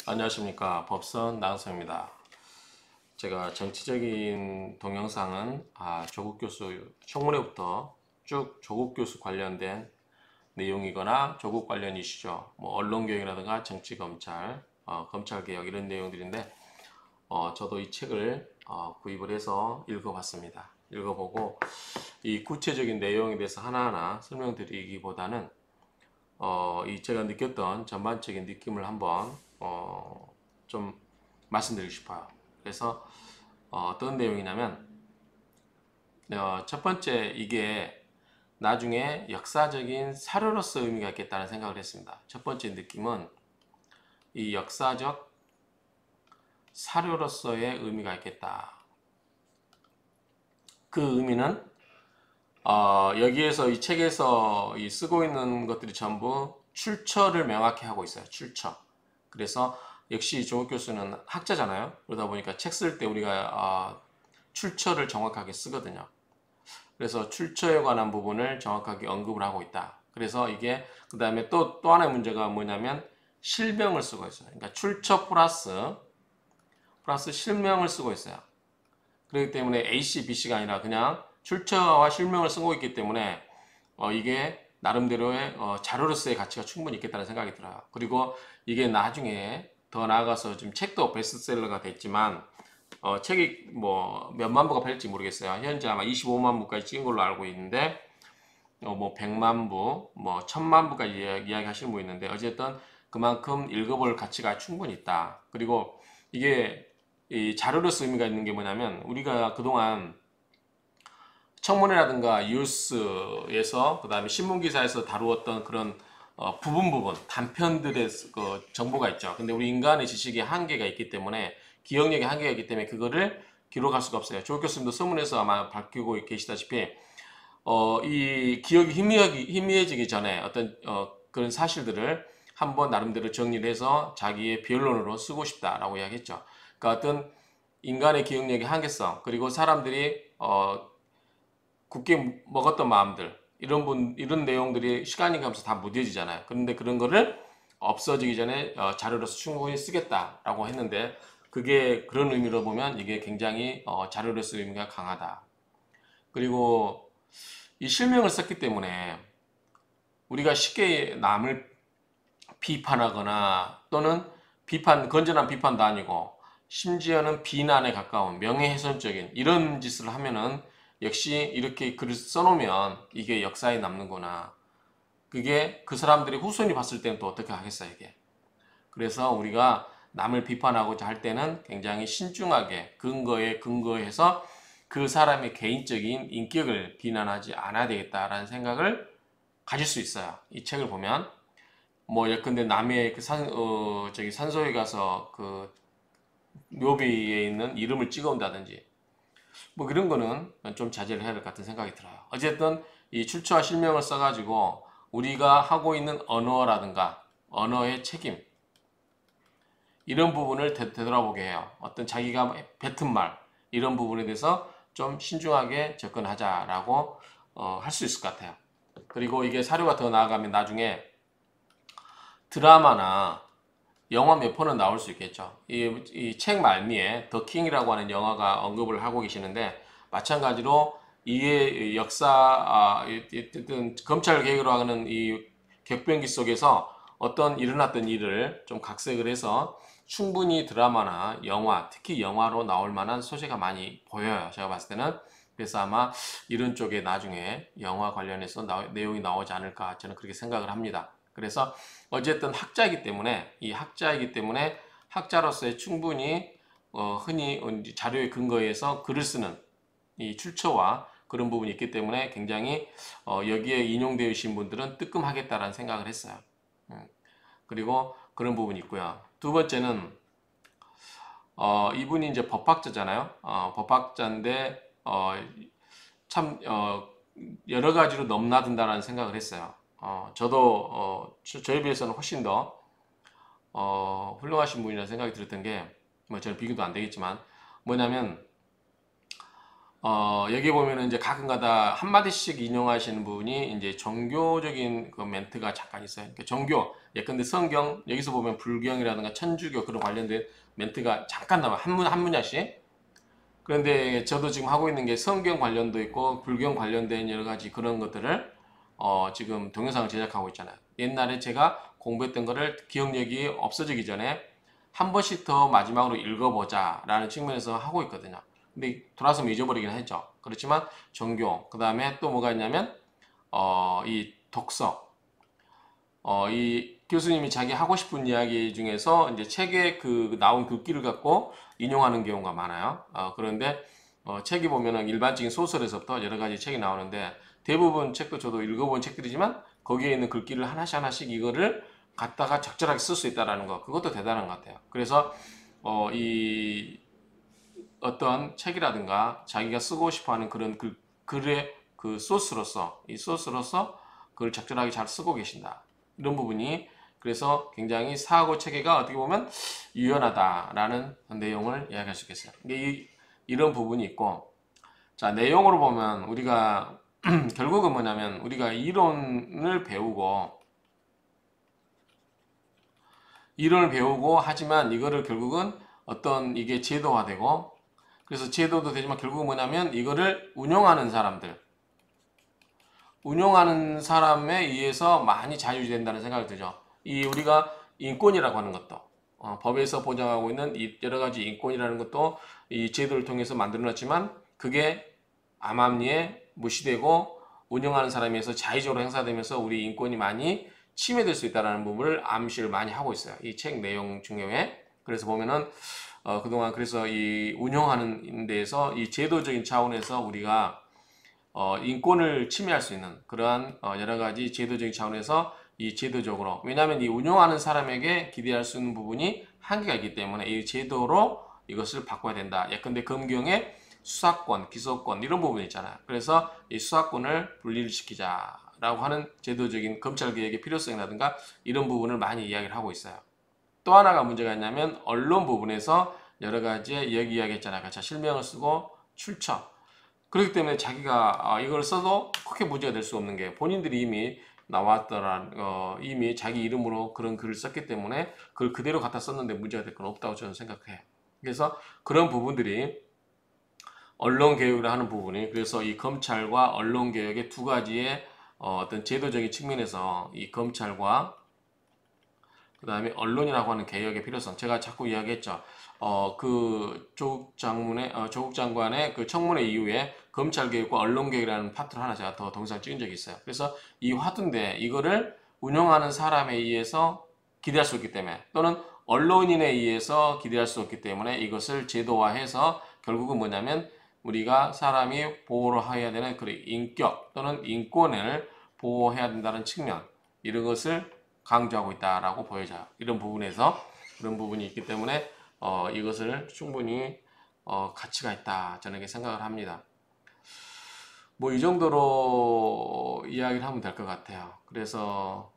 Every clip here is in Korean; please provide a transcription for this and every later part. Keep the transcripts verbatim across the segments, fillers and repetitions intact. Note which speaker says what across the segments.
Speaker 1: 안녕하십니까. 법선 나은성입니다. 제가 정치적인 동영상은 아, 조국 교수 청문회부터 쭉 조국 교수 관련된 내용이거나 조국 관련 이슈죠. 뭐 언론개혁이라든가 정치검찰, 어, 검찰개혁 이런 내용들인데 어, 저도 이 책을 어, 구입을 해서 읽어봤습니다. 읽어보고 이 구체적인 내용에 대해서 하나하나 설명드리기보다는 어, 이 제가 느꼈던 전반적인 느낌을 한번 어, 좀 말씀드리고 싶어요. 그래서 어, 떤 내용이냐면 어, 첫 번째 이게 나중에 역사적인 사료로서 의미가 있겠다는 생각을 했습니다. 첫 번째 느낌은 이 역사적 사료로서의 의미가 있겠다. 그 의미는 어, 여기에서 이 책에서 이 쓰고 있는 것들이 전부 출처를 명확히 하고 있어요. 출처. 그래서 역시 조국 교수는 학자잖아요. 그러다 보니까 책 쓸 때 우리가 어, 출처를 정확하게 쓰거든요. 그래서 출처에 관한 부분을 정확하게 언급을 하고 있다. 그래서 이게 그 다음에 또, 또 하나의 문제가 뭐냐면 실명을 쓰고 있어요. 그러니까 출처 플러스 플러스 실명을 쓰고 있어요. 그렇기 때문에 에이씨, 비씨가 아니라 그냥 출처와 실명을 쓰고 있기 때문에 어, 이게 나름대로의 어, 자료로서의 가치가 충분히 있겠다는 생각이 들어요. 그리고 이게 나중에 더 나아가서 지금 책도 베스트셀러가 됐지만 어, 책이 뭐 몇만 부가 팔릴지 모르겠어요. 현재 아마 이십오만 부까지 찍은 걸로 알고 있는데 어, 뭐 백만 부, 뭐 천만 부까지 이야기, 이야기하시는 분 있는데 어쨌든 그만큼 읽어볼 가치가 충분히 있다. 그리고 이게 이 자료로서 의미가 있는 게 뭐냐면 우리가 그동안 청문회라든가 뉴스에서 그다음에 신문 기사에서 다루었던 그런 어, 부분 부분 단편들의 그 정보가 있죠. 근데 우리 인간의 지식에 한계가 있기 때문에 기억력에 한계가 있기 때문에 그거를 기록할 수가 없어요. 조 교수님도 서문에서 아마 밝히고 계시다시피 어, 이 기억이 희미하기, 희미해지기 전에 어떤 어, 그런 사실들을 한번 나름대로 정리를 해서 자기의 변론으로 쓰고 싶다라고 이야기했죠. 그러니까 어떤 인간의 기억력의 한계성 그리고 사람들이 어, 굳게 먹었던 마음들 이런 분 이런 내용들이 시간이 가면서 다 무뎌지잖아요. 그런데 그런 거를 없어지기 전에 어, 자료로서 충분히 쓰겠다라고 했는데 그게 그런 의미로 보면 이게 굉장히 어, 자료로서 의미가 강하다. 그리고 이 실명을 썼기 때문에 우리가 쉽게 남을 비판하거나 또는 비판 건전한 비판도 아니고 심지어는 비난에 가까운 명예훼손적인 이런 짓을 하면은 역시 이렇게 글을 써놓으면 이게 역사에 남는구나. 그게 그 사람들이 후손이 봤을 때는 또 어떻게 하겠어 이게. 그래서 우리가 남을 비판하고자 할 때는 굉장히 신중하게 근거에 근거해서 그 사람의 개인적인 인격을 비난하지 않아야 되겠다라는 생각을 가질 수 있어요. 이 책을 보면 뭐 예컨대 남의 그 산, 어, 저기 산소에 가서 그 묘비에 있는 이름을 찍어온다든지 뭐 그런 거는 좀 자제를 해야 될 것 같은 생각이 들어요. 어쨌든 이 출처와 실명을 써가지고 우리가 하고 있는 언어라든가 언어의 책임 이런 부분을 되, 되돌아보게 해요. 어떤 자기가 뱉은 말 이런 부분에 대해서 좀 신중하게 접근하자라고 어, 할 수 있을 것 같아요. 그리고 이게 사료가 더 나아가면 나중에 드라마나 영화 몇 편은 나올 수 있겠죠. 이 책 말미에 더 킹이라고 하는 영화가 언급을 하고 계시는데 마찬가지로 이의 역사, 아, 어쨌든 검찰 개혁으로 하는 이 격변기 속에서 어떤 일어났던 일을 좀 각색을 해서 충분히 드라마나 영화, 특히 영화로 나올 만한 소재가 많이 보여요. 제가 봤을 때는. 그래서 아마 이런 쪽에 나중에 영화 관련해서 나, 내용이 나오지 않을까 저는 그렇게 생각을 합니다. 그래서 어쨌든 학자이기 때문에 이 학자이기 때문에 학자로서의 충분히 어, 흔히 자료의 근거에서 글을 쓰는 이 출처와 그런 부분이 있기 때문에 굉장히 어, 여기에 인용되어 계신 분들은 뜨끔하겠다라는 생각을 했어요. 음, 그리고 그런 부분이 있고요. 두 번째는 어, 이분이 이제 법학자잖아요. 어, 법학자인데 어, 참 어, 여러 가지로 넘나든다라는 생각을 했어요. 어, 저도 어, 저, 저에 비해서는 훨씬 더 어, 훌륭하신 분이라는 생각이 들었던 게, 뭐 저는 비교도 안 되겠지만, 뭐냐면, 어, 여기 보면은 이제 가끔가다 한마디씩 인용하시는 부분이 이제 종교적인 그 멘트가 잠깐 있어요. 그러니까 종교, 예컨대 성경, 여기서 보면 불경이라든가 천주교 그런 관련된 멘트가 잠깐 나와. 한 문, 한 문자씩. 그런데 저도 지금 하고 있는 게 성경 관련도 있고 불경 관련된 여러 가지 그런 것들을 어, 지금 동영상을 제작하고 있잖아요. 옛날에 제가 공부했던 거를 기억력이 없어지기 전에 한 번씩 더 마지막으로 읽어보자 라는 측면에서 하고 있거든요. 근데 돌아서면 잊어버리긴 했죠. 그렇지만 종교, 그 다음에 또 뭐가 있냐면 어, 이 독서, 어, 이 교수님이 자기 하고 싶은 이야기 중에서 이제 책에 그 나온 글귀를 갖고 인용하는 경우가 많아요. 어, 그런데 어, 책이 보면은 일반적인 소설에서부터 여러 가지 책이 나오는데 대부분 책도 저도 읽어본 책들이지만 거기에 있는 글귀를 하나씩 하나씩 이거를 갖다가 적절하게 쓸 수 있다라는 거, 그것도 대단한 것 같아요. 그래서 어, 이 어떤 책이라든가 자기가 쓰고 싶어하는 그런 글, 글의 그 소스로서 이 소스로서 그걸 적절하게 잘 쓰고 계신다. 이런 부분이 그래서 굉장히 사고 체계가 어떻게 보면 유연하다라는 내용을 이야기할 수 있겠어요. 이, 이런 부분이 있고, 자, 내용으로 보면 우리가 결국은 뭐냐면 우리가 이론을 배우고 이론을 배우고 하지만 이거를 결국은 어떤 이게 제도화되고 그래서 제도도 되지만 결국은 뭐냐면 이거를 운영하는 사람들 운용하는 사람에 의해서 많이 자유된다는 생각이 들죠. 이 우리가 인권이라고 하는 것도 어, 법에서 보장하고 있는 이 여러 가지 인권이라는 것도 이 제도를 통해서 만들어놨지만 그게 암암리에 무시되고 운영하는 사람에 의해서 자의적으로 행사되면서 우리 인권이 많이 침해될 수 있다는 부분을 암시를 많이 하고 있어요. 이 책 내용 중에. 그래서 보면은 어, 그동안 그래서 이 운영하는 데에서 이 제도적인 차원에서 우리가 어, 인권을 침해할 수 있는 그러한 어, 여러 가지 제도적인 차원에서 이 제도적으로 왜냐하면 이 운영하는 사람에게 기대할 수 있는 부분이 한계가 있기 때문에 이 제도로 이것을 바꿔야 된다. 예컨대 검경의 수사권, 기소권 이런 부분이 있잖아요. 그래서 이 수사권을 분리를 시키자라고 하는 제도적인 검찰개혁의 필요성이라든가 이런 부분을 많이 이야기를 하고 있어요. 또 하나가 문제가 있냐면 언론 부분에서 여러 가지의 여기 이야기했잖아요. 그러니까 실명을 쓰고 출처 그렇기 때문에 자기가 이걸 써도 크게 문제가 될 수 없는 게 본인들이 이미 나왔더란 어, 이미 자기 이름으로 그런 글을 썼기 때문에 그걸 그대로 갖다 썼는데 문제가 될 건 없다고 저는 생각해요. 그래서 그런 부분들이 언론 개혁을 하는 부분이 그래서 이 검찰과 언론 개혁의 두 가지의 어, 어떤 제도적인 측면에서 이 검찰과 그 다음에 언론이라고 하는 개혁의 필요성. 제가 자꾸 이야기했죠. 어, 그 조국 장문의 어, 조국 장관의 그 청문회 이후에 검찰 개혁과 언론 개혁이라는 파트를 하나 제가 더 동영상 찍은 적이 있어요. 그래서 이 화두인데 이거를 운영하는 사람에 의해서 기대할 수 없기 때문에 또는 언론인에 의해서 기대할 수 없기 때문에 이것을 제도화해서 결국은 뭐냐면 우리가 사람이 보호를 해야 되는 그 인격 또는 인권을 보호해야 된다는 측면 이런 것을 강조하고 있다라고 보여져요. 이런 부분에서 그런 부분이 있기 때문에 어, 이것을 충분히 어, 가치가 있다 저는 이렇게 생각을 합니다. 뭐 이 정도로 이야기를 하면 될 것 같아요. 그래서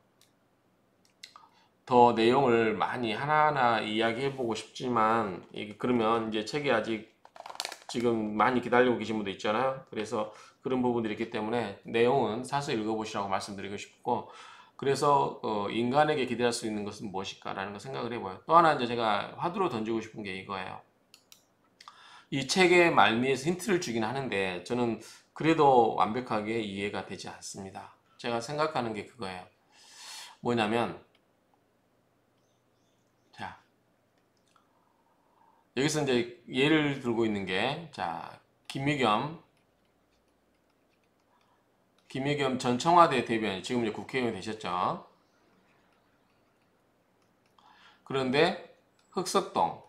Speaker 1: 더 내용을 많이 하나하나 이야기해 보고 싶지만 이게 그러면 이제 책이 아직 지금 많이 기다리고 계신 분도 있잖아요. 그래서 그런 부분들이 있기 때문에 내용은 사서 읽어보시라고 말씀드리고 싶고 그래서 어, 인간에게 기대할 수 있는 것은 무엇일까라는 걸 생각을 해봐요. 또 하나 이제 제가 화두로 던지고 싶은 게 이거예요. 이 책의 말미에서 힌트를 주긴 하는데 저는 그래도 완벽하게 이해가 되지 않습니다. 제가 생각하는 게 그거예요. 뭐냐면 자 여기서 이제 예를 들고 있는 게 자 김유겸 김유겸 전 청와대 대변인 지금 이제 국회의원이 되셨죠. 그런데 흑석동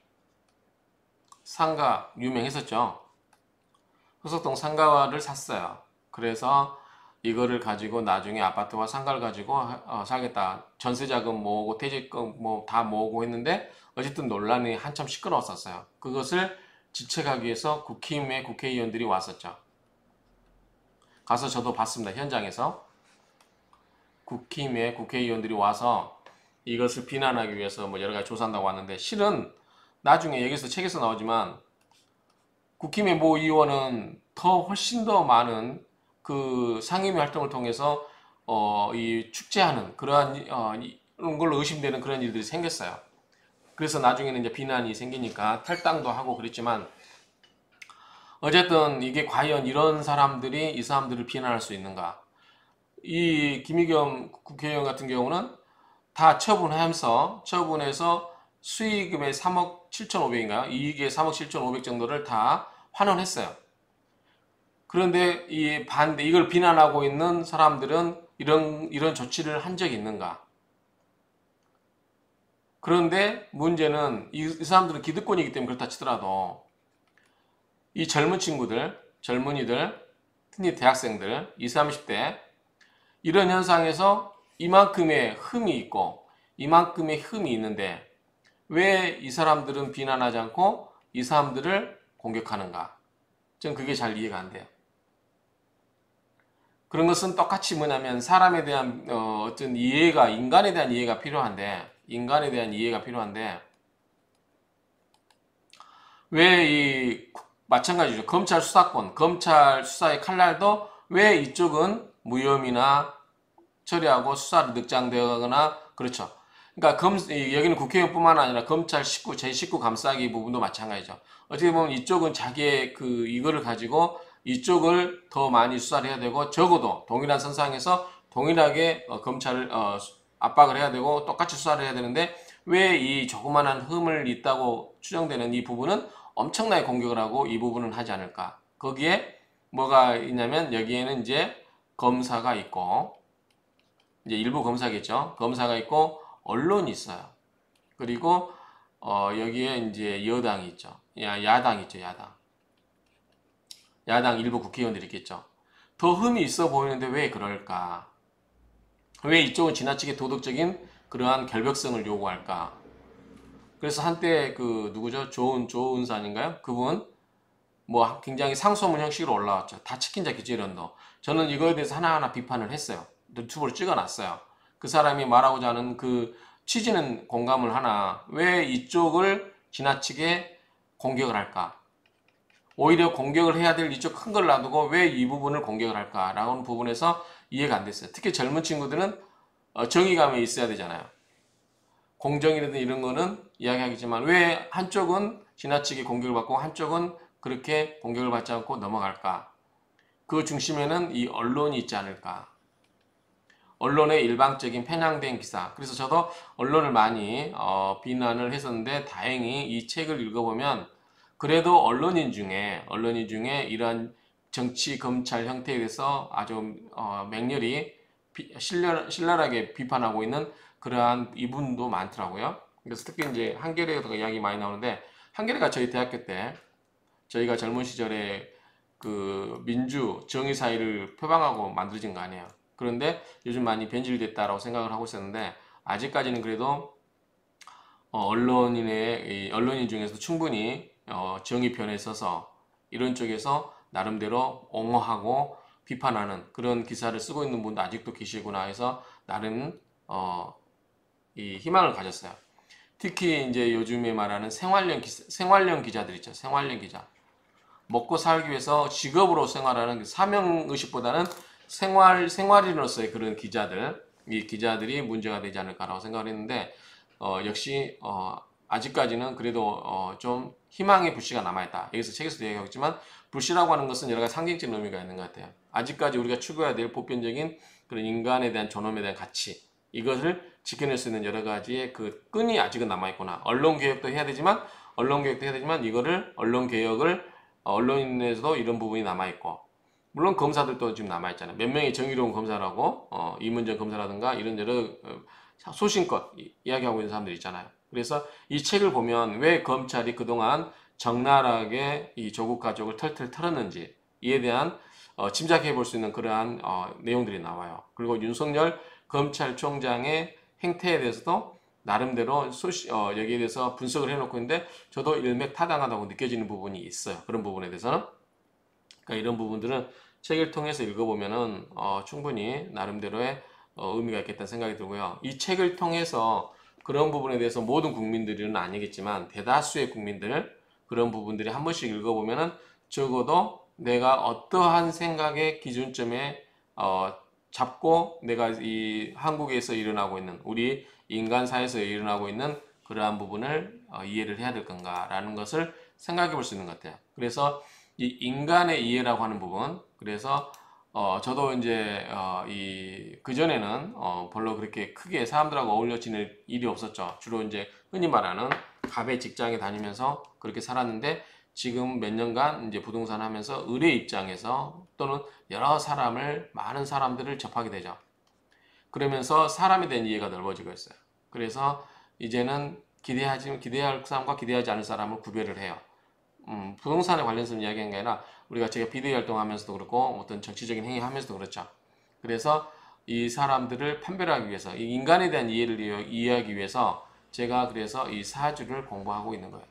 Speaker 1: 상가 유명했었죠. 흑석동 상가를 샀어요. 그래서 이거를 가지고 나중에 아파트와 상가를 가지고 어, 살겠다. 전세자금 모으고 퇴직금 뭐 다 모으고 했는데 어쨌든 논란이 한참 시끄러웠었어요. 그것을 지책하기 위해서 국힘의 국회의원들이 왔었죠. 가서 저도 봤습니다. 현장에서 국힘의 국회의원들이 와서 이것을 비난하기 위해서 뭐 여러 가지 조사한다고 왔는데 실은 나중에 여기서 책에서 나오지만 국힘의 모 의원은 더 훨씬 더 많은 그 상임위 활동을 통해서 어, 이 축제하는 그러한 어, 이런 걸로 의심되는 그런 일들이 생겼어요. 그래서 나중에는 이제 비난이 생기니까 탈당도 하고 그랬지만 어쨌든 이게 과연 이런 사람들이 이 사람들을 비난할 수 있는가? 이 김의겸 국회의원 같은 경우는 다 처분하면서 처분해서 수익금의 삼억 칠천오백인가요? 이익의 삼억 칠천오백 정도를 다 환원했어요. 그런데 이 반대 이걸 비난하고 있는 사람들은 이런 이런 조치를 한 적이 있는가? 그런데 문제는 이, 이 사람들은 기득권이기 때문에 그렇다 치더라도 이 젊은 친구들, 젊은이들, 흔히 대학생들, 이십, 삼십 대 이런 현상에서 이만큼의 흠이 있고 이만큼의 흠이 있는데 왜 이 사람들은 비난하지 않고 이 사람들을 공격하는가? 저는 그게 잘 이해가 안 돼요. 그런 것은 똑같이 뭐냐면 사람에 대한 어, 어떤 이해가 인간에 대한 이해가 필요한데 인간에 대한 이해가 필요한데 왜 이 마찬가지죠. 검찰 수사권, 검찰 수사의 칼날도 왜 이쪽은 무혐의나 처리하고 수사를 늑장되거나 그렇죠. 그러니까 검, 여기는 국회의원뿐만 아니라 검찰 식구, 제식구 감싸기 부분도 마찬가지죠. 어떻게 보면 이쪽은 자기의 그 이거를 가지고 이쪽을 더 많이 수사를 해야 되고 적어도 동일한 선상에서 동일하게 어, 검찰을 어, 압박을 해야 되고 똑같이 수사를 해야 되는데 왜 이 조그만한 흠을 있다고 추정되는 이 부분은 엄청나게 공격을 하고 이 부분은 하지 않을까. 거기에 뭐가 있냐면 여기에는 이제 검사가 있고 이제 일부 검사겠죠. 검사가 있고 언론이 있어요. 그리고 어 여기에 이제 여당이 있죠. 야, 야당이 있죠. 야당. 야당 일부 국회의원들이 있겠죠. 더 흠이 있어 보이는데 왜 그럴까? 왜 이쪽은 지나치게 도덕적인 그러한 결벽성을 요구할까? 그래서 한때 그 누구죠? 조은 조은사인가요? 그분 뭐 굉장히 상소문 형식으로 올라왔죠. 다 치킨자 기재련도. 저는 이거에 대해서 하나하나 비판을 했어요. 유튜브로 찍어놨어요. 그 사람이 말하고자 하는 그 취지는 공감을 하나 왜 이쪽을 지나치게 공격을 할까? 오히려 공격을 해야 될 이쪽 큰 걸 놔두고 왜 이 부분을 공격을 할까라는 부분에서 이해가 안 됐어요. 특히 젊은 친구들은 정의감에 있어야 되잖아요. 공정이라든 이런 거는 이야기하겠지만 왜 한쪽은 지나치게 공격을 받고 한쪽은 그렇게 공격을 받지 않고 넘어갈까? 그 중심에는 이 언론이 있지 않을까? 언론의 일방적인 편향된 기사. 그래서 저도 언론을 많이 어, 비난을 했었는데 다행히 이 책을 읽어보면 그래도 언론인 중에 언론인 중에 이러한 정치 검찰 형태에 대해서 아주 어, 맹렬히 비, 신랄, 신랄하게 비판하고 있는 그러한 이분도 많더라고요. 그래서 특히 이제 한겨레에서 이야기 많이 나오는데 한겨레가 저희 대학교 때 저희가 젊은 시절에 그 민주 정의 사회를 표방하고 만들어진 거 아니에요. 그런데 요즘 많이 변질됐다라고 생각을 하고 있었는데 아직까지는 그래도 어, 언론인의 언론인 중에서 충분히 어, 정의 편에 서서 이런 쪽에서 나름대로 옹호하고 비판하는 그런 기사를 쓰고 있는 분도 아직도 계시구나 해서 나름 어, 이 희망을 가졌어요. 특히 이제 요즘에 말하는 생활형 기사, 생활형 기자들 있죠. 생활형 기자. 먹고 살기 위해서 직업으로 생활하는 사명의식보다는 생활, 생활인으로서의 그런 기자들, 이 기자들이 문제가 되지 않을까라고 생각을 했는데, 어, 역시, 어, 아직까지는 그래도, 어, 좀 희망의 불씨가 남아있다. 여기서 책에서도 얘기하고 있지만, 불씨라고 하는 것은 여러 가지 상징적인 의미가 있는 것 같아요. 아직까지 우리가 추구해야 될 보편적인 그런 인간에 대한 존엄에 대한 가치, 이것을 지켜낼 수 있는 여러 가지의 그 끈이 아직은 남아있구나. 언론개혁도 해야 되지만, 언론개혁도 해야 되지만, 이거를, 언론개혁을 언론인에서도 이런 부분이 남아있고 물론 검사들도 지금 남아있잖아요. 몇 명의 정의로운 검사라고 어, 이문정 검사라든가 이런 여러 어, 소신껏 이, 이야기하고 있는 사람들 있잖아요. 그래서 이 책을 보면 왜 검찰이 그동안 적나라하게 이 조국 가족을 털털 털었는지 이에 대한 어, 짐작해 볼 수 있는 그러한 어, 내용들이 나와요. 그리고 윤석열 검찰총장의 행태에 대해서도 나름대로 소시, 어, 여기에 대해서 분석을 해놓고 있는데 저도 일맥타당하다고 느껴지는 부분이 있어요. 그런 부분에 대해서는. 그러니까 이런 부분들은 책을 통해서 읽어보면은 어, 충분히 나름대로의 어, 의미가 있겠다는 생각이 들고요. 이 책을 통해서 그런 부분에 대해서 모든 국민들은 아니겠지만 대다수의 국민들 그런 부분들이 한 번씩 읽어보면은 적어도 내가 어떠한 생각의 기준점에 어, 잡고 내가 이 한국에서 일어나고 있는 우리 인간사에서 일어나고 있는 그러한 부분을 어, 이해를 해야 될 건가라는 것을 생각해 볼 수 있는 것 같아요. 그래서 이 인간의 이해라고 하는 부분, 그래서 어, 저도 이제 어, 이 그전에는 어, 별로 그렇게 크게 사람들하고 어울려 지낼 일이 없었죠. 주로 이제 흔히 말하는 갑의 직장에 다니면서 그렇게 살았는데 지금 몇 년간 이제 부동산 하면서 의뢰 입장에서 또는 여러 사람을 많은 사람들을 접하게 되죠. 그러면서 사람에 대한 이해가 넓어지고 있어요. 그래서 이제는 기대하지 기대할 사람과 기대하지 않을 사람을 구별을 해요. 음, 부동산에 관련해서 이야기한 게 아니라 우리가 제가 비대위 활동하면서도 그렇고 어떤 정치적인 행위 하면서도 그렇죠. 그래서 이 사람들을 판별하기 위해서 이 인간에 대한 이해를 이해하기 위해서 제가 그래서 이 사주를 공부하고 있는 거예요.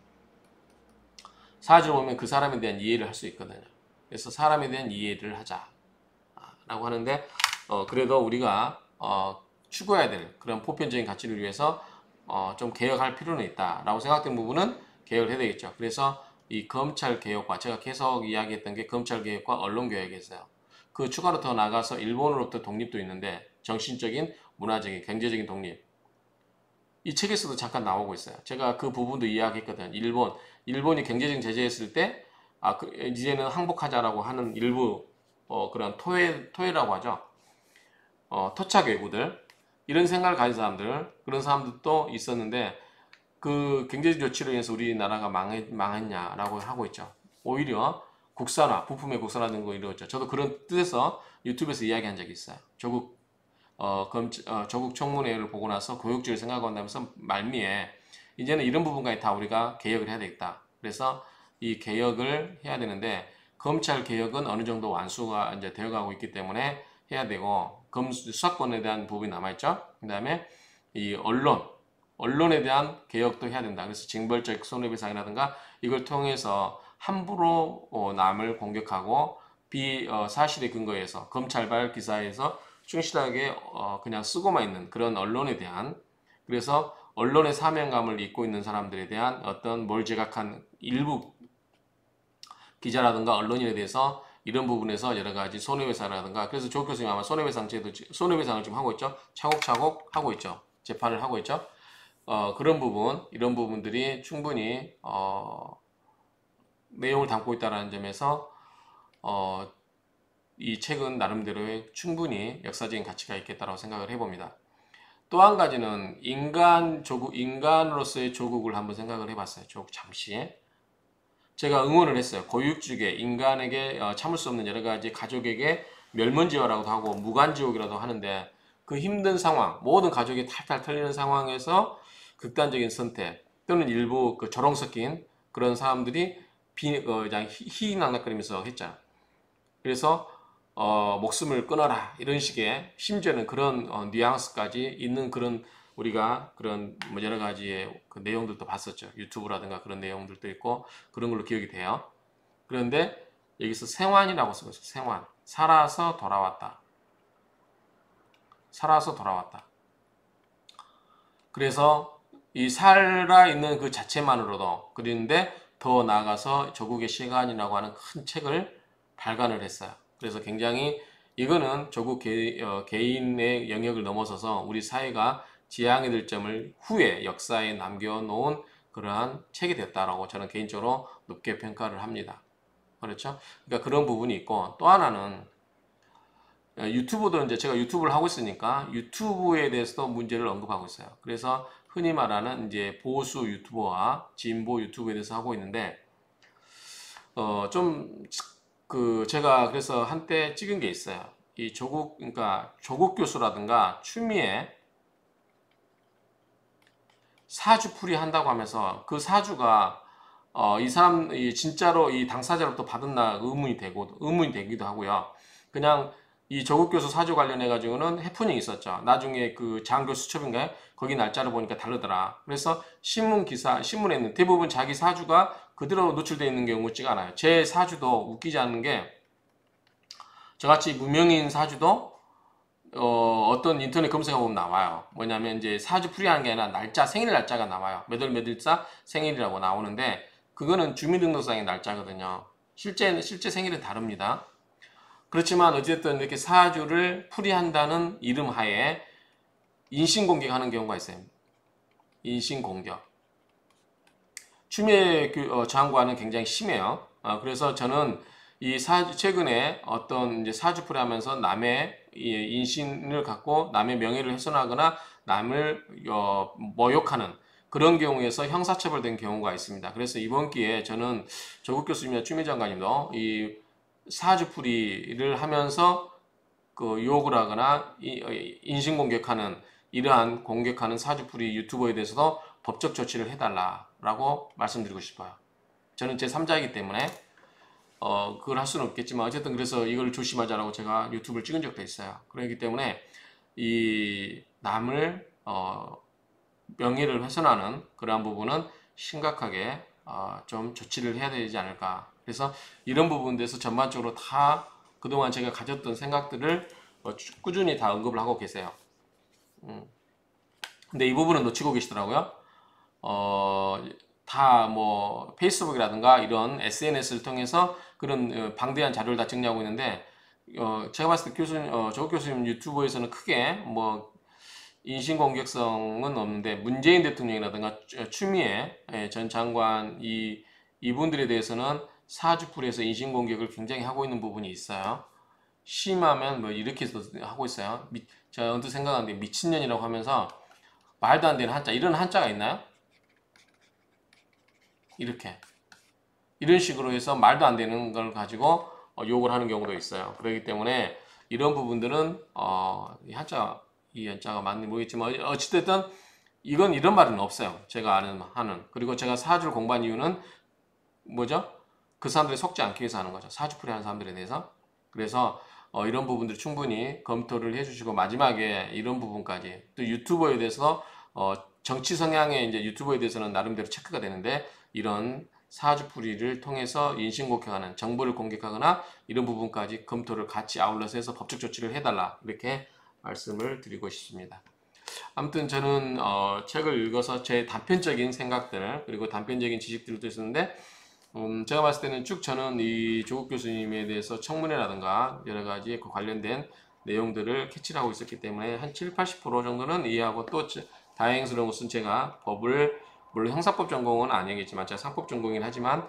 Speaker 1: 사주를 보면 그 사람에 대한 이해를 할 수 있거든요. 그래서 사람에 대한 이해를 하자 라고 하는데 어, 그래도 우리가 어, 추구해야 될 그런 보편적인 가치를 위해서 어, 좀 개혁할 필요는 있다라고 생각된 부분은 개혁을 해야 되겠죠. 그래서 이 검찰 개혁과 제가 계속 이야기했던 게 검찰 개혁과 언론 개혁이었어요. 그 추가로 더 나가서 일본으로부터 독립도 있는데 정신적인, 문화적인, 경제적인 독립. 이 책에서도 잠깐 나오고 있어요. 제가 그 부분도 이야기했거든요. 일본, 일본이 경제적인 제재했을 때, 아, 그, 이제는 항복하자라고 하는 일부 어, 그런 토해, 토해라고 하죠. 어, 토착 외구들 이런 생각을 가진 사람들 그런 사람들도 있었는데 그 경제적 조치로 인해서 우리나라가 망했, 망했냐라고 하고 있죠. 오히려 국산화, 부품의 국산화된 거 이루었죠. 저도 그런 뜻에서 유튜브에서 이야기한 적이 있어요. 조국 어, 검, 어, 조국 청문회를 보고 나서 교육주의를 생각한다면서 말미에 이제는 이런 부분까지 다 우리가 개혁을 해야 되겠다. 그래서 이 개혁을 해야 되는데 검찰 개혁은 어느 정도 완수가 이제 되어가고 있기 때문에 해야 되고 검 수사권에 대한 부분이 남아있죠. 그 다음에 이 언론, 언론에 대한 개혁도 해야 된다. 그래서 징벌적 손해배상이라든가 이걸 통해서 함부로 어, 남을 공격하고 비사실의 어, 근거에서 검찰발 기사에서 충실하게 어, 그냥 쓰고만 있는 그런 언론에 대한 그래서 언론의 사명감을 잊고 있는 사람들에 대한 어떤 몰지각한 일부 기자라든가 언론인에 대해서 이런 부분에서 여러 가지 손해배상이라든가 그래서 조 교수님 아마 손해배상 제도 손해배상을 지금 하고 있죠. 차곡차곡 하고 있죠. 재판을 하고 있죠. 어, 그런 부분 이런 부분들이 충분히 어, 내용을 담고 있다는 점에서 어, 이 책은 나름대로의 충분히 역사적인 가치가 있겠다고 생각을 해봅니다. 또 한 가지는 인간 조국, 인간으로서의 조국을 한번 생각을 해봤어요. 조국 잠시. 제가 응원을 했어요. 고육지계, 인간에게 어, 참을 수 없는 여러 가지 가족에게 멸문지화라고도 하고 무간지옥이라도 하는데 그 힘든 상황, 모든 가족이 탈탈 털리는 상황에서 극단적인 선택 또는 일부 그 조롱 섞인 그런 사람들이 비, 어, 그냥 희희낙낙거리면서 했잖아. 그래서 어, 목숨을 끊어라 이런 식의 심지어는 그런 어, 뉘앙스까지 있는 그런 우리가 그런 뭐 여러 가지의 그 내용들도 봤었죠. 유튜브라든가 그런 내용들도 있고 그런 걸로 기억이 돼요. 그런데 여기서 생환이라고 쓰고 있어요. 생환. 살아서 돌아왔다. 살아서 돌아왔다. 그래서 이 살아있는 그 자체만으로도 그런데 더 나아가서 조국의 시간이라고 하는 큰 책을 발간을 했어요. 그래서 굉장히 이거는 조국 개, 어, 개인의 영역을 넘어서서 우리 사회가 지향해야 될 점을 후에 역사에 남겨놓은 그러한 책이 됐다라고 저는 개인적으로 높게 평가를 합니다. 그렇죠? 그러니까 그런 부분이 있고 또 하나는 유튜브도 이제 제가 유튜브를 하고 있으니까 유튜브에 대해서도 문제를 언급하고 있어요. 그래서 흔히 말하는 이제 보수 유튜버와 진보 유튜브에 대해서 하고 있는데 어 좀 그 제가 그래서 한때 찍은 게 있어요. 이 조국 그러니까 조국 교수라든가 추미애 사주풀이 한다고 하면서 그 사주가 어, 이 사람 이 진짜로 이 당사자로부터 받았나 의문이 되고 의문이 되기도 하고요. 그냥 이 조국 교수 사주 관련해 가지고는 해프닝이 있었죠. 나중에 그 장교 수첩인가요? 거기 날짜를 보니까 다르더라. 그래서 신문 기사 신문에 있는 대부분 자기 사주가 그대로 노출되어 있는 경우 있지가 않아요. 제 사주도 웃기지 않은 게 저같이 무명인 사주도 어, 어떤 인터넷 검색해 보면 나와요. 뭐냐면 이제 사주 풀이하는 게 아니라 날짜 생일 날짜가 나와요. 몇월 몇일자 생일이라고 나오는데 그거는 주민등록상의 날짜거든요. 실제 실제 생일은 다릅니다. 그렇지만 어쨌든 이렇게 사주를 풀이한다는 이름 하에 인신공격하는 경우가 있어요. 인신공격. 추미애 어, 장관은 굉장히 심해요. 어, 그래서 저는 이 사주, 최근에 어떤 이제 사주풀이 하면서 남의 인신을 갖고 남의 명예를 훼손하거나 남을 어, 모욕하는 그런 경우에서 형사처벌된 경우가 있습니다. 그래서 이번 기회에 저는 조국 교수님이나 추미애 장관님도 이 사주풀이를 하면서 그 욕을 하거나 인신공격하는 이러한 공격하는 사주풀이 유튜버에 대해서도 법적 조치를 해달라라고 말씀드리고 싶어요. 저는 제삼자이기 때문에 어 그걸 할 수는 없겠지만 어쨌든 그래서 이걸 조심하자라고 제가 유튜브를 찍은 적도 있어요. 그렇기 때문에 이 남을 어 명예를 훼손하는 그러한 부분은 심각하게 어 좀 조치를 해야 되지 않을까. 그래서 이런 부분에 대해서 전반적으로 다 그동안 제가 가졌던 생각들을 어 꾸준히 다 언급을 하고 계세요. 음. 근데 이 부분은 놓치고 계시더라고요. 어, 다 뭐 페이스북이라든가 이런 에스엔에스를 통해서 그런 방대한 자료를 다 정리하고 있는데 어, 제가 봤을 때 교수님, 어, 조국 교수님 유튜브에서는 크게 뭐 인신공격성은 없는데 문재인 대통령이라든가 추미애 전 장관 이 이분들에 대해서는 사주풀이에서 인신공격을 굉장히 하고 있는 부분이 있어요. 심하면 뭐 이렇게 하고 있어요. 미, 제가 언뜻 생각하는데 미친년이라고 하면서 말도 안 되는 한자, 이런 한자가 있나요? 이렇게 이런 식으로 해서 말도 안 되는 걸 가지고 어, 욕을 하는 경우도 있어요. 그렇기 때문에 이런 부분들은 어, 이 한자 이 한자가 맞는지 모르겠지만 어찌됐든 이건 이런 말은 없어요. 제가 아는 하는. 그리고 제가 사주를 공부한 이유는 뭐죠? 그 사람들이 속지 않기 위해서 하는 거죠. 사주풀이 하는 사람들에 대해서. 그래서 어, 이런 부분들 충분히 검토를 해주시고 마지막에 이런 부분까지 또 유튜버에 대해서 어, 정치 성향의 이제 유튜버에 대해서는 나름대로 체크가 되는데 이런 사주풀이를 통해서 인신공격하는 정보를 공격하거나 이런 부분까지 검토를 같이 아울러서 해서 법적 조치를 해달라 이렇게 말씀을 드리고 싶습니다. 아무튼 저는 어, 책을 읽어서 제 단편적인 생각들 그리고 단편적인 지식들도 있었는데 음, 제가 봤을 때는 쭉 저는 이 조국 교수님에 대해서 청문회라든가 여러 가지 그 관련된 내용들을 캐치를 하고 있었기 때문에 한 칠, 팔십 퍼센트 정도는 이해하고 또 다행스러운 것은 제가 법을 물론 형사법 전공은 아니겠지만 제가 상법 전공이긴 하지만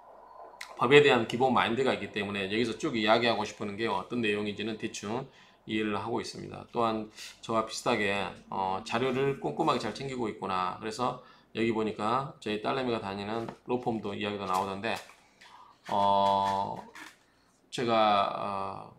Speaker 1: 법에 대한 기본 마인드가 있기 때문에 여기서 쭉 이야기하고 싶은 게 어떤 내용인지는 대충 이해를 하고 있습니다. 또한 저와 비슷하게 어, 자료를 꼼꼼하게 잘 챙기고 있구나. 그래서 여기 보니까 저희 딸내미가 다니는 로펌도 이야기가 나오던데 어, 제가 어,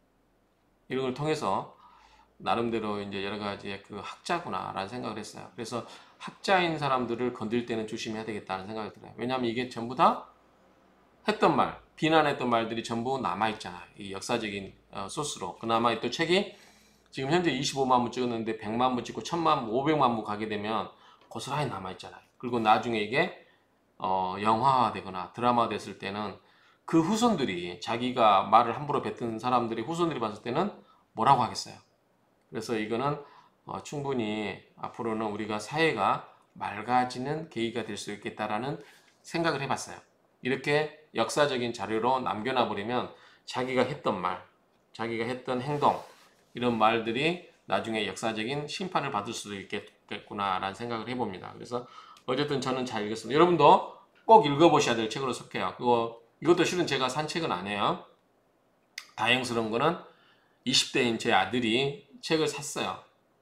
Speaker 1: 이런 걸 통해서 나름대로 이제 여러 가지의 그 학자구나라는 생각을 했어요. 그래서 학자인 사람들을 건들 때는 조심해야 되겠다는 생각이 들어요. 왜냐하면 이게 전부 다 했던 말, 비난했던 말들이 전부 남아있잖아요. 이 역사적인 어, 소스로. 그나마 또 책이 지금 현재 이십오만 부 찍었는데 백만 부 찍고 천만 부, 오백만 부 가게 되면 고스란히 남아있잖아요. 그리고 나중에 이게 어, 영화화 되거나 드라마 됐을 때는 그 후손들이 자기가 말을 함부로 뱉은 사람들이 후손들이 봤을 때는 뭐라고 하겠어요. 그래서 이거는 어, 충분히 앞으로는 우리가 사회가 맑아지는 계기가 될 수 있겠다라는 생각을 해봤어요. 이렇게 역사적인 자료로 남겨놔버리면 자기가 했던 말, 자기가 했던 행동 이런 말들이 나중에 역사적인 심판을 받을 수도 있겠구나라는 생각을 해봅니다. 그래서 어쨌든 저는 잘 읽었습니다. 여러분도 꼭 읽어보셔야 될 책으로 속해요. 그거, 이것도 실은 제가 산 책은 아니에요. 다행스러운 거는 이십 대인 제 아들이 책을 샀어요.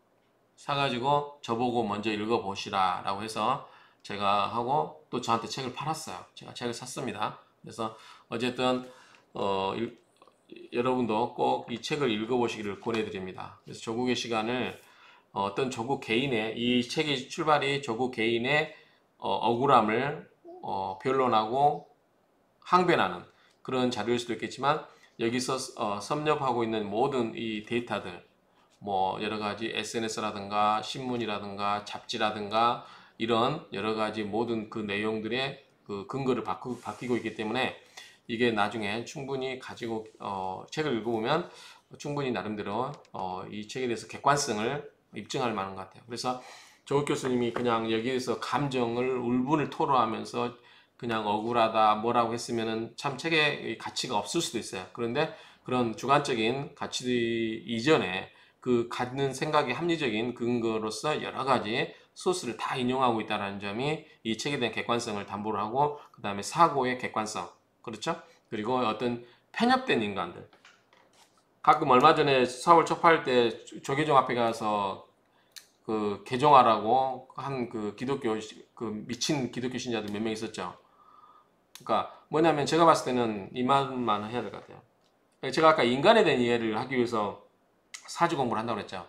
Speaker 1: 사가지고 저보고 먼저 읽어보시라 라고 해서 제가 하고 또 저한테 책을 팔았어요. 제가 책을 샀습니다. 그래서 어쨌든 어, 일, 여러분도 꼭 이 책을 읽어보시기를 권해드립니다. 그래서 조국의 시간을 어, 어떤 조국 개인의 이 책의 출발이 조국 개인의 어, 억울함을 어, 변론하고 항변하는 그런 자료일 수도 있겠지만 여기서 어, 섭렵하고 있는 모든 이 데이터들 뭐 여러 가지 에스엔에스라든가 신문이라든가 잡지라든가 이런 여러 가지 모든 그 내용들의 그 근거를 바꾸, 바뀌고 있기 때문에 이게 나중에 충분히 가지고 어, 책을 읽어보면 충분히 나름대로 어, 이 책에 대해서 객관성을 입증할 만한 것 같아요. 그래서 조국 교수님이 그냥 여기에서 감정을 울분을 토로하면서 그냥 억울하다 뭐라고 했으면은 참 책의 가치가 없을 수도 있어요. 그런데 그런 주관적인 가치 이전에 그 갖는 생각이 합리적인 근거로서 여러 가지 소스를 다 인용하고 있다는 점이 이 책에 대한 객관성을 담보를 하고, 그 다음에 사고의 객관성, 그렇죠? 그리고 어떤 편협된 인간들, 가끔 얼마 전에 사울 촉파할 때 조계종 앞에 가서 그 개종하라고 한 그 기독교 그 미친 기독교 신자들 몇 명 있었죠. 그러니까 뭐냐면 제가 봤을 때는 이 말만 해야 될 것 같아요. 제가 아까 인간에 대한 이해를 하기 위해서 사주 공부를 한다고 그랬죠.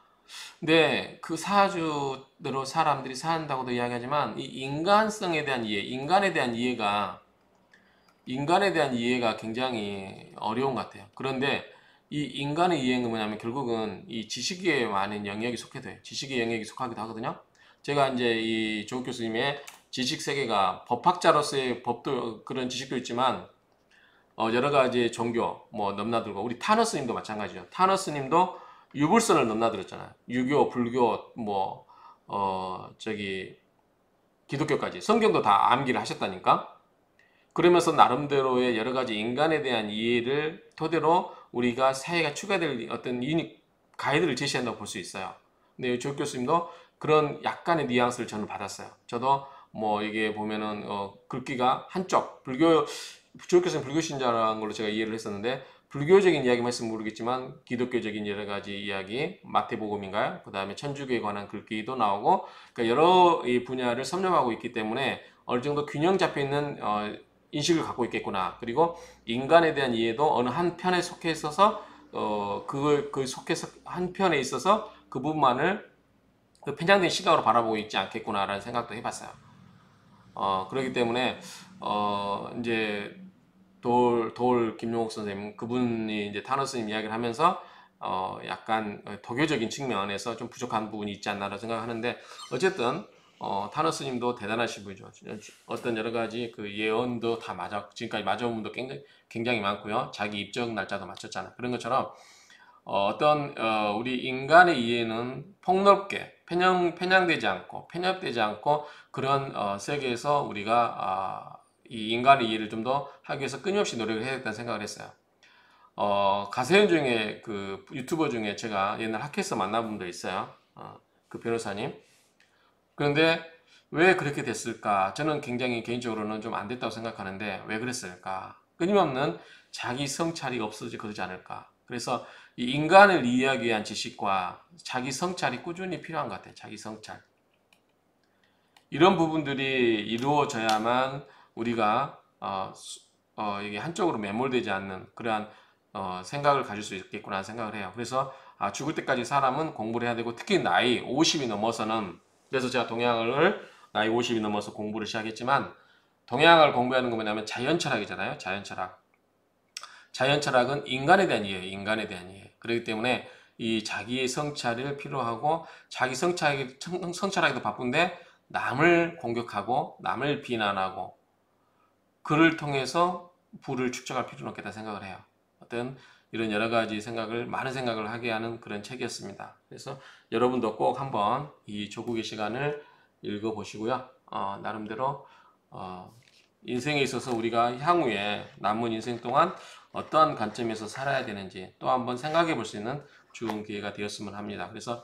Speaker 1: 근데 그 사주대로 사람들이 산다고도 이야기하지만 이 인간성에 대한 이해, 인간에 대한 이해가 인간에 대한 이해가 굉장히 어려운 것 같아요. 그런데 이 인간의 이해는 뭐냐면 결국은 이 지식에 많은 영역이 속해 돼요. 지식의 영역이 속하기도 하거든요. 제가 이제 이 조국 교수님의 지식 세계가 법학자로서의 법도 그런 지식도 있지만 어 여러 가지 종교 뭐 넘나들고, 우리 타너스님도 마찬가지죠. 타너스님도 유불선을 넘나들었잖아요. 유교, 불교, 뭐 어 저기 기독교까지 성경도 다 암기를 하셨다니까. 그러면서 나름대로의 여러 가지 인간에 대한 이해를 토대로 우리가 사회가 추가될 어떤 유닉 가이드를 제시한다고 볼 수 있어요. 근데 조 교수님도 그런 약간의 뉘앙스를 저는 받았어요. 저도 뭐 이게 보면은 어 글귀가 한쪽 불교, 조 교수님 불교 신자라는 걸로 제가 이해를 했었는데, 불교적인 이야기만 했으면 모르겠지만 기독교적인 여러 가지 이야기, 마태복음인가요? 그 다음에 천주교에 관한 글귀도 나오고, 그러니까 여러 이 분야를 섭렵하고 있기 때문에 어느 정도 균형 잡혀 있는 어, 인식을 갖고 있겠구나. 그리고 인간에 대한 이해도 어느 한 편에 속해 있어서 어 그걸 그 속해서 한 편에 있어서 그 부분만을 그 편향된 시각으로 바라보고 있지 않겠구나라는 생각도 해봤어요. 어 그렇기 때문에 어 이제 돌, 돌 김용옥 선생님, 그분이 이제 타너스님 이야기를 하면서 어 약간 도교적인 측면에서 좀 부족한 부분이 있지 않나라고 생각하는데, 어쨌든 어 타너스님도 대단하신 분이죠. 어떤 여러 가지 그 예언도 다 맞아, 지금까지 맞아온 분도 굉장히, 굉장히 많고요. 자기 입적 날짜도 맞췄잖아. 그런 것처럼 어, 어떤 어, 우리 인간의 이해는 폭넓게 편향 편향되지 않고 편협되지 않고 그런 어, 세계에서 우리가 아, 이 인간의 이해를 좀 더 하기 위해서 끊임없이 노력을 해야겠다는 생각을 했어요. 어, 가세현 중에 그 유튜버 중에 제가 옛날 학회에서 만난 분도 있어요. 어, 그 변호사님. 그런데 왜 그렇게 됐을까? 저는 굉장히 개인적으로는 좀 안 됐다고 생각하는데, 왜 그랬을까? 끊임없는 자기 성찰이 없어지 그러지 않을까? 그래서 이 인간을 이해하기 위한 지식과 자기 성찰이 꾸준히 필요한 것 같아요. 자기 성찰. 이런 부분들이 이루어져야만 우리가 어, 어, 이게 한쪽으로 매몰되지 않는 그러한 어, 생각을 가질 수 있겠구나 하는 생각을 해요. 그래서 아, 죽을 때까지 사람은 공부를 해야 되고, 특히 나이 오십이 넘어서는, 그래서 제가 동양을 나이 오십이 넘어서 공부를 시작했지만, 동양을 공부하는 거 뭐냐면 자연철학이잖아요. 자연철학. 자연철학은 인간에 대한 이해예요. 인간에 대한 이해. 그렇기 때문에 이 자기의 성찰을 필요하고, 자기 성찰하기, 성찰하기도 바쁜데 남을 공격하고 남을 비난하고 그를 통해서 부를 축적할 필요는 없겠다 생각을 해요. 어떤 이런 여러 가지 생각을, 많은 생각을 하게 하는 그런 책이었습니다. 그래서 여러분도 꼭 한번 이 조국의 시간을 읽어보시고요. 어, 나름대로 어, 인생에 있어서 우리가 향후에 남은 인생 동안 어떠한 관점에서 살아야 되는지 또 한번 생각해 볼 수 있는 좋은 기회가 되었으면 합니다. 그래서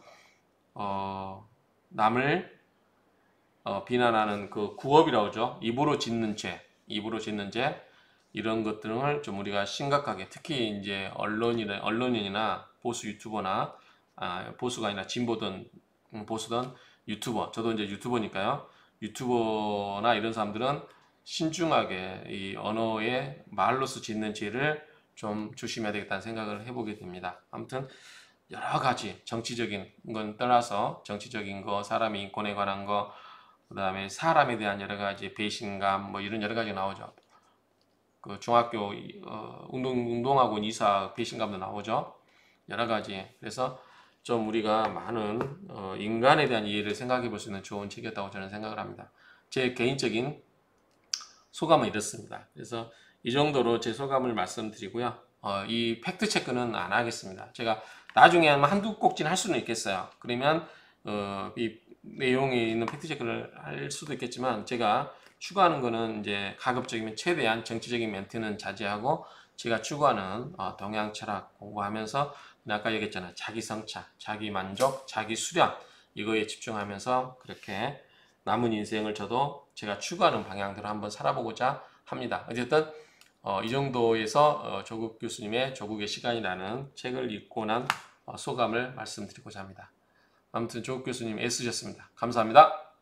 Speaker 1: 어, 남을 어, 비난하는 그 구업이라고 하죠. 입으로 짓는 죄, 입으로 짓는 죄, 이런 것들을 좀 우리가 심각하게, 특히 이제 언론이나 언론인이나 보수 유튜버나 아, 보수가 아니라 진보든 음, 보수든 유튜버, 저도 이제 유튜버니까요. 유튜버나 이런 사람들은 신중하게 이 언어의 말로서 짓는 죄를 좀 조심해야 되겠다는 생각을 해보게 됩니다. 아무튼 여러 가지 정치적인 건 떠나서 정치적인 거, 사람의 인권에 관한 거, 그 다음에 사람에 대한 여러 가지 배신감, 뭐 이런 여러 가지 나오죠. 그 중학교 어, 운동 운동학원 이사 배신감도 나오죠. 여러 가지. 그래서 좀 우리가 많은 어, 인간에 대한 이해를 생각해 볼 수 있는 좋은 책이었다고 저는 생각을 합니다. 제 개인적인 소감은 이렇습니다. 그래서 이 정도로 제 소감을 말씀드리고요. 어, 이 팩트 체크는 안 하겠습니다. 제가 나중에 한두 꼭지는 할 수는 있겠어요. 그러면 어, 이 내용이 있는 팩트 체크를 할 수도 있겠지만 제가 추구하는 거는 이제 가급적이면 최대한 정치적인 멘트는 자제하고 제가 추구하는 어, 동양 철학 공부하면서 아까 얘기했잖아요. 자기 성찰, 자기 만족, 자기 수련 이거에 집중하면서 그렇게 남은 인생을 저도 제가 추구하는 방향대로 한번 살아보고자 합니다. 어쨌든 어, 이 정도에서 어, 조국 교수님의 조국의 시간이라는 책을 읽고 난 어, 소감을 말씀드리고자 합니다. 아무튼 조국 교수님 애쓰셨습니다. 감사합니다.